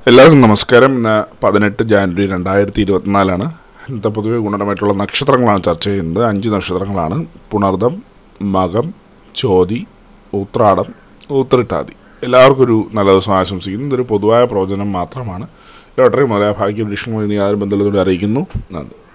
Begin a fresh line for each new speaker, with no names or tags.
എല്ലാവർക്കും നമസ്കാരം. ഇന്ന് 18 ജാനുവരി 2024 ഇന്നത്തെ പൊതുവെ ഗുണപരമായിട്ടുള്ള നക്ഷത്രങ്ങളാണ് ചർച്ച ചെയ്യുന്നത്. 5 നക്ഷത്രങ്ങളാണ്: പുണർദം, മകം, ചോതി, ഉത്രാടം, ഉത്രട്ടാതി. എല്ലാവർക്കും ഒരു നല്ല ദിവസം ആശംസിക്കുന്നു. ഇതൊരു പൊതുവായ പ്രവചനം മാത്രമാണ്. ലോട്ടറി മുതലായ ഭാഗ്യ വൃക്ഷങ്ങളുമായി യാതൊരു ബന്ധത്തോടെ അറിയിക്കുന്നു. നന്ദി.